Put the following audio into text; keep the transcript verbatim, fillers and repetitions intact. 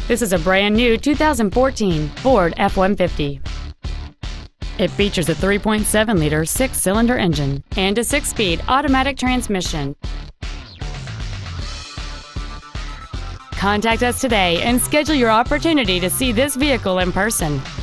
This is a brand new two thousand fourteen Ford F one fifty. It features a three point seven liter six-cylinder engine and a six-speed automatic transmission. Contact us today and schedule your opportunity to see this vehicle in person.